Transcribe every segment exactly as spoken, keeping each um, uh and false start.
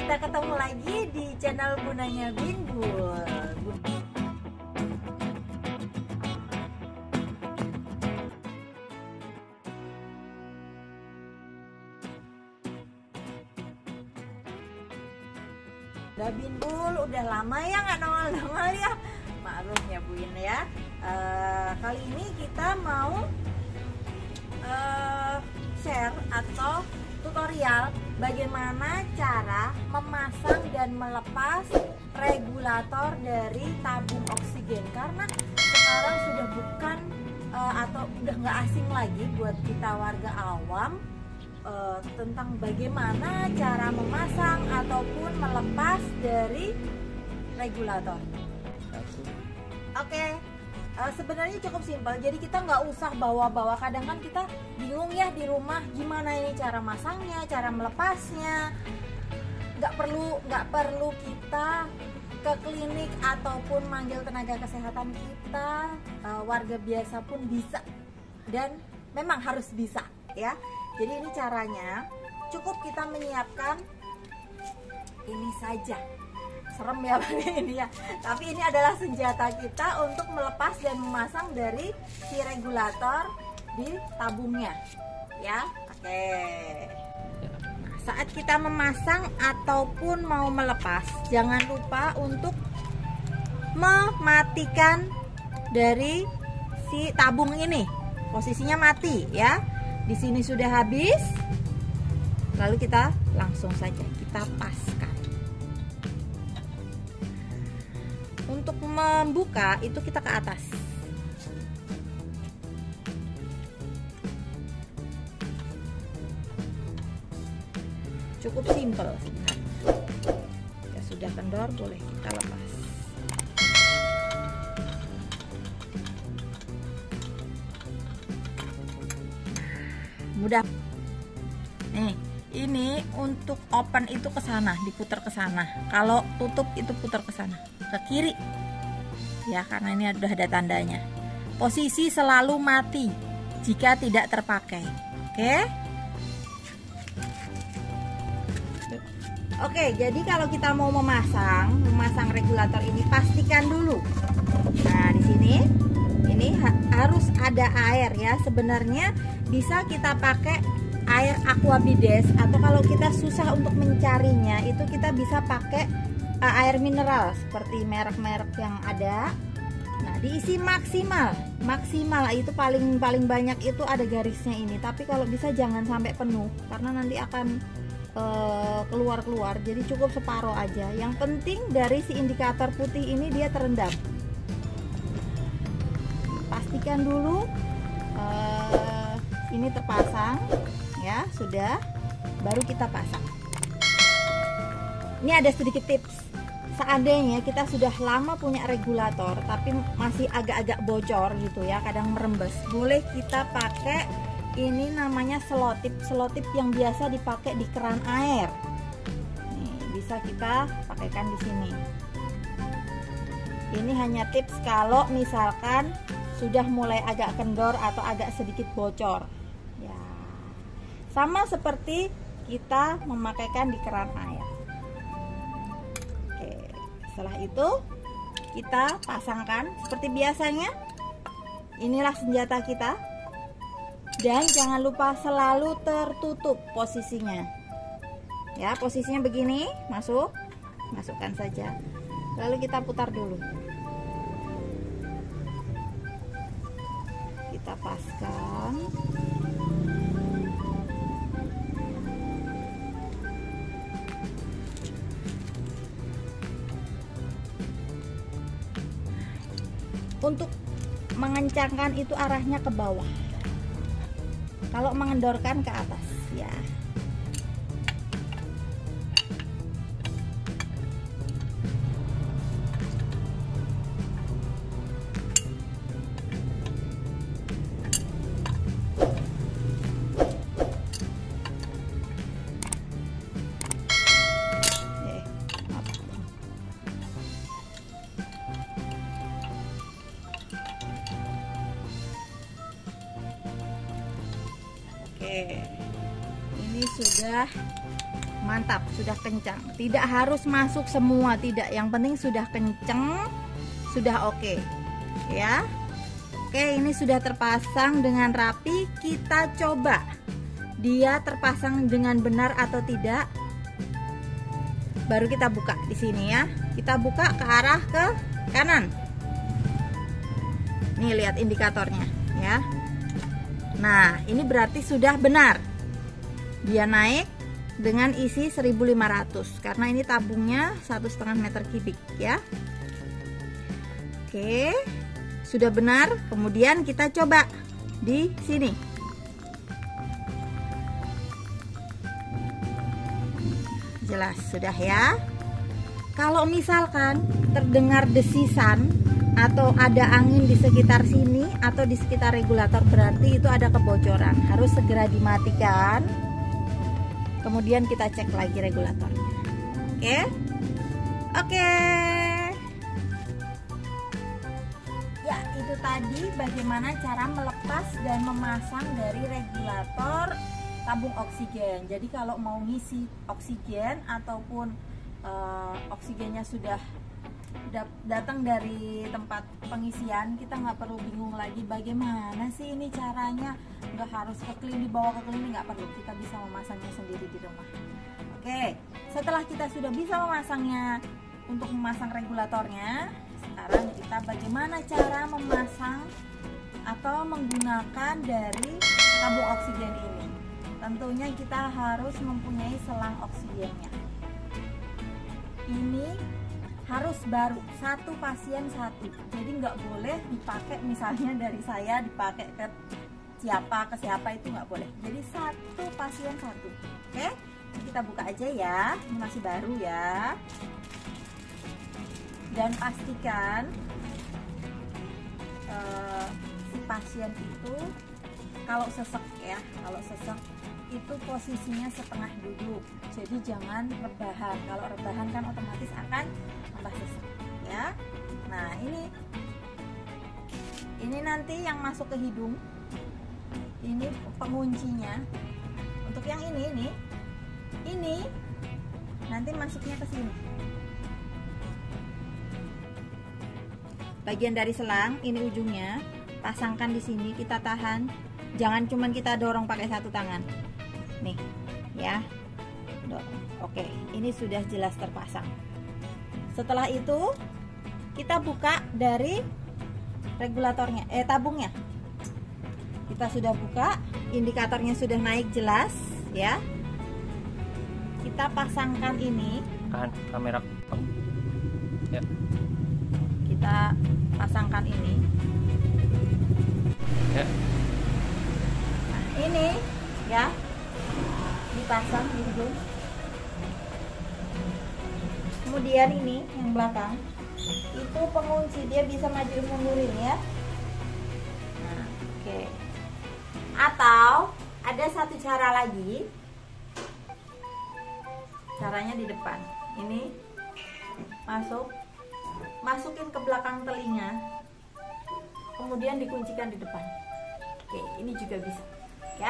kita ketemu lagi di channel Bundanya Binbul. Udah Binbul, udah lama ya nggak nongol-nongol ya. Maklum ya Buin ya. Uh, kali ini kita mau uh, share atau tutorial bagaimana cara memasang dan melepas regulator dari tabung oksigen, karena sekarang sudah bukan uh, atau udah nggak asing lagi buat kita warga awam uh, tentang bagaimana cara memasang ataupun melepas dari regulator. Oke. Okay. Uh, sebenarnya cukup simpel, jadi kita nggak usah bawa-bawa. Kadang kan kita bingung ya di rumah gimana ini cara masangnya, cara melepasnya. Nggak perlu nggak perlu kita ke klinik ataupun manggil tenaga kesehatan kita. Uh, warga biasa pun bisa dan memang harus bisa ya. Jadi ini caranya cukup kita menyiapkan ini saja. Serem ya ini ya, tapi ini adalah senjata kita untuk melepas dan memasang dari si regulator di tabungnya ya. Oke, nah, saat kita memasang ataupun mau melepas, jangan lupa untuk mematikan dari si tabung ini. Posisinya mati ya. Di sini sudah habis, lalu kita langsung saja kita paskan. Untuk membuka itu kita ke atas. Cukup simpel sebenarnya. Ya sudah kendor, boleh kita lepas. Mudah. Nih, ini untuk open itu ke sana, diputar ke sana. Kalau tutup itu putar ke sana, ke kiri. Ya, karena ini sudah ada tandanya. Posisi selalu mati jika tidak terpakai. Oke? Oke, jadi kalau kita mau memasang, memasang regulator ini pastikan dulu. Nah, di sini ini ha harus ada air ya. Sebenarnya bisa kita pakai air aquabides, atau kalau kita susah untuk mencarinya itu kita bisa pakai uh, air mineral seperti merek-merek yang ada. Nah, diisi maksimal maksimal itu paling paling banyak itu ada garisnya ini, tapi kalau bisa jangan sampai penuh karena nanti akan uh, keluar-keluar. Jadi cukup separuh aja. Yang penting dari si indikator putih ini dia terendam. Pastikan dulu uh, ini terpasang ya, sudah, baru kita pasang. Ini ada sedikit tips. Seandainya kita sudah lama punya regulator tapi masih agak-agak bocor gitu ya, kadang merembes, boleh kita pakai ini namanya selotip. Selotip yang biasa dipakai di keran air. Nih, bisa kita pakaikan di sini. Ini hanya tips kalau misalkan sudah mulai agak kendor atau agak sedikit bocor. Ya. Sama seperti kita memakaikan di keran air. Oke, setelah itu kita pasangkan seperti biasanya. Inilah senjata kita. Dan jangan lupa selalu tertutup posisinya. Ya, posisinya begini, masuk. Masukkan saja. Lalu kita putar dulu. Kita paskan. Untuk mengencangkan itu arahnya ke bawah. Kalau mengendorkan ke atas ya. Oke, ini sudah mantap, sudah kencang. Tidak harus masuk semua, tidak. Yang penting sudah kencang, sudah oke. Ya. Oke, ini sudah terpasang dengan rapi. Kita coba dia terpasang dengan benar atau tidak. Baru kita buka di sini ya. Kita buka ke arah ke kanan. Nih, lihat indikatornya ya. Nah, ini berarti sudah benar. Dia naik dengan isi seribu lima ratus karena ini tabungnya satu setengah meter kubik ya. Oke, sudah benar. Kemudian kita coba di sini. Jelas sudah ya. Kalau misalkan terdengar desisan atau ada angin di sekitar sini atau di sekitar regulator, berarti itu ada kebocoran, harus segera dimatikan. Kemudian kita cek lagi regulatornya. Oke. Oke. Ya, itu tadi bagaimana cara melepas dan memasang dari regulator tabung oksigen. Jadi kalau mau ngisi oksigen ataupun uh, oksigennya sudah datang dari tempat pengisian, kita nggak perlu bingung lagi bagaimana sih ini caranya. Nggak harus ke klinik, dibawa ke klinik, nggak perlu. Kita bisa memasangnya sendiri di rumah. Oke, setelah kita sudah bisa memasangnya untuk memasang regulatornya, sekarang kita bagaimana cara memasang atau menggunakan dari tabung oksigen ini. Tentunya kita harus mempunyai selang oksigennya. Ini harus baru, satu pasien satu. Jadi nggak boleh dipakai, misalnya dari saya dipakai ke siapa ke siapa, itu nggak boleh. Jadi satu pasien satu. Oke, kita buka aja ya. Ini masih baru ya. Dan pastikan uh, si pasien itu kalau sesek ya, kalau sesek itu posisinya setengah duduk. Jadi jangan rebahan. Kalau rebahan kan otomatis akan tambah sesek ya. Nah, ini ini nanti yang masuk ke hidung. Ini penguncinya. Untuk yang ini ini ini nanti masuknya ke sini. Bagian dari selang, ini ujungnya, pasangkan di sini, kita tahan. Jangan cuman kita dorong pakai satu tangan. Nih, ya. Oke, ini sudah jelas terpasang. Setelah itu, kita buka dari regulatornya, eh tabungnya. Kita sudah buka, indikatornya sudah naik jelas, ya. Kita pasangkan ini. Tahan kamera. Ya. Kita pasangkan ini. Ya. Nah, ini ya. Dipasang di hidung. Kemudian ini yang belakang itu pengunci, dia bisa maju mundurin ya. Nah, oke. Okay. Atau ada satu cara lagi. Caranya di depan. Ini masuk, masukin ke belakang telinga. Kemudian dikuncikan di depan. Oke, ini juga bisa. Ya.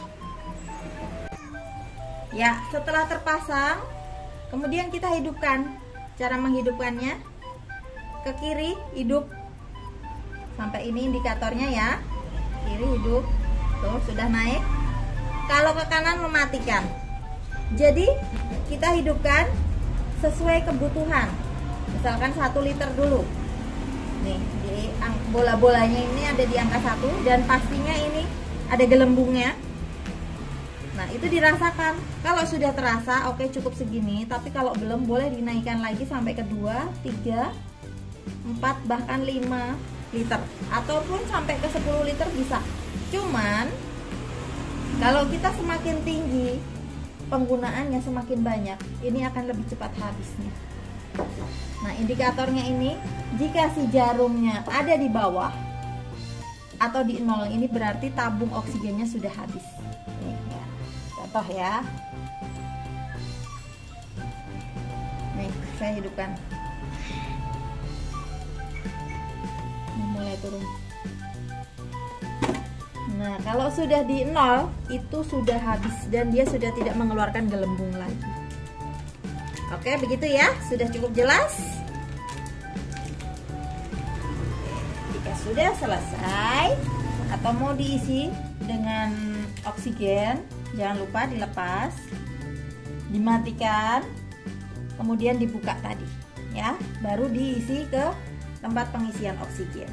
Ya, setelah terpasang, kemudian kita hidupkan. Cara menghidupkannya, ke kiri hidup sampai ini indikatornya ya. Kiri hidup, tuh sudah naik. Kalau ke kanan mematikan. Jadi kita hidupkan sesuai kebutuhan. Misalkan satu liter dulu. Nih, di bola-bolanya ini ada di angka satu dan pastinya ini ada gelembungnya. Nah, itu dirasakan. Kalau sudah terasa, oke, cukup segini. Tapi kalau belum, boleh dinaikkan lagi sampai ke dua, tiga, empat, bahkan lima liter. Ataupun sampai ke sepuluh liter bisa. Cuman, kalau kita semakin tinggi, penggunaannya semakin banyak, ini akan lebih cepat habisnya. Nah, indikatornya ini, jika si jarumnya ada di bawah atau di nol, ini berarti tabung oksigennya sudah habis. Nih, ya. Contoh ya. Nih, saya hidupkan. Ini mulai turun. Nah, kalau sudah di nol, itu sudah habis dan dia sudah tidak mengeluarkan gelembung lagi. Oke, begitu ya. Sudah cukup jelas? Jika sudah selesai atau mau diisi dengan oksigen, jangan lupa dilepas, dimatikan, kemudian dibuka tadi ya, baru diisi ke tempat pengisian oksigen.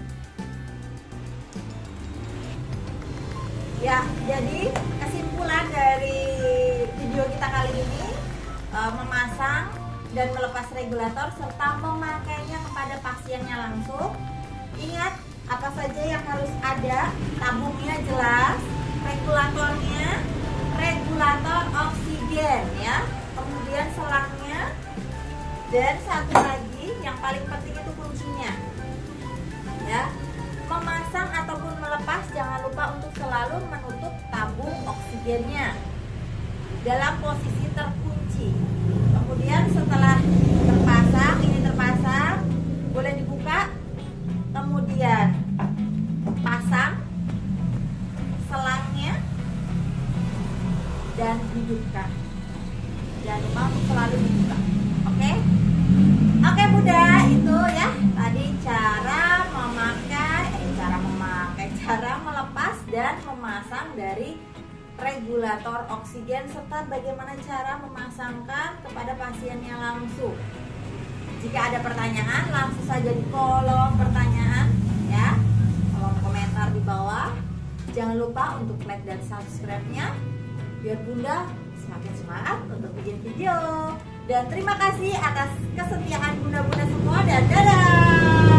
Ya, jadi kesimpulan dari video kita kali ini, e, memasang dan melepas regulator serta memakainya kepada pasiennya langsung. Ingat apa saja yang harus ada, tabungnya jelas, regulatornya, regulator oksigen ya, kemudian selangnya, dan satu lagi yang paling penting itu kuncinya ya. Memasang ataupun melepas jangan lupa untuk selalu menutup tabung oksigennya dalam posisi terkunci. Kemudian setelah terpasang, ini terpasang, boleh dibuka, kemudian pasang selangnya dan hidupkan. Jangan lupa untuk selalu dibuka. Oke? Oke Bunda, itu ya tadi cara memakai, eh, cara memakai, cara melepas dan memasang dari regulator oksigen serta bagaimana cara memasangkan kepada pasiennya langsung. Jika ada pertanyaan, langsung saja di kolom pertanyaan ya, kolom komentar di bawah. Jangan lupa untuk like dan subscribe-nya biar Bunda semakin semangat untuk bikin video. Dan terima kasih atas kesetiaan bunda-bunda semua dan dadah.